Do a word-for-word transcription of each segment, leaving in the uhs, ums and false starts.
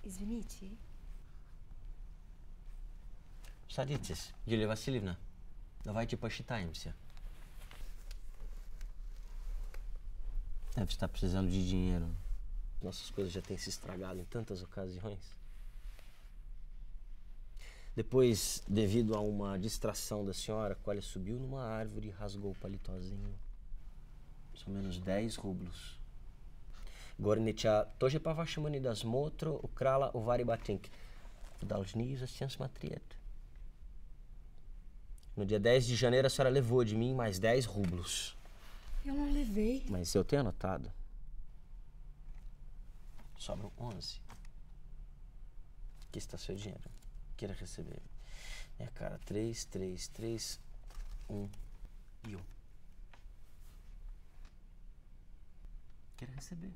Извините. Садитесь, Юлия Васильевна. Давайте посчитаемся. Deve estar precisando de dinheiro. Nossas coisas já têm se estragado em tantas ocasiões. Depois, devido a uma distração da senhora, Kolya subiu numa árvore e rasgou o paletózinho. São menos dez rublos. Gornicha тоже по-вашему недосмотру украла у Вари ботинки. Должны ее затем смотреть. No dia dez de janeiro, a senhora levou de mim mais dez rublos. Eu não levei. Mas eu tenho anotado. Sobram onze. Aqui está seu dinheiro. Queira receber. É, cara, três, três, três, um e um. Queira receber.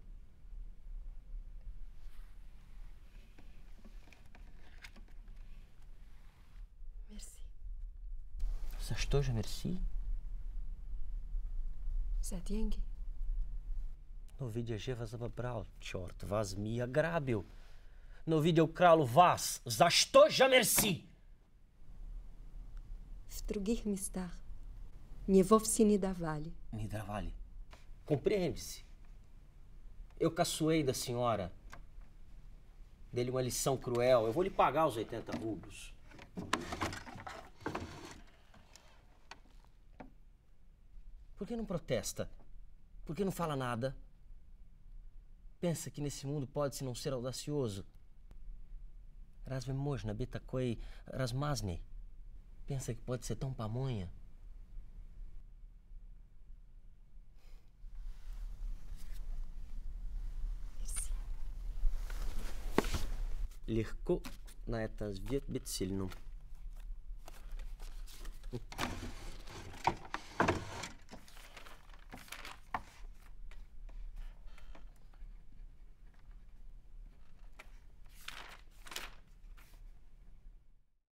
Merci. За что же merci? За деньги. No vídeo je vás zabral, черт, вас mi ограбил. No vídeo крал вас. За что же merci? В других местах мне вовсе не давали. Me давали. Compreende-se. Eu caçoei da senhora. Dei-lhe uma lição cruel. Eu vou lhe pagar os oitenta rublos. Por que não protesta? Por que não fala nada? Pensa que nesse mundo pode-se não ser audacioso. Разве можно быть такой размазней? Pensa que pode ser tão pamonha? Merci. Легко на это ответить сильно.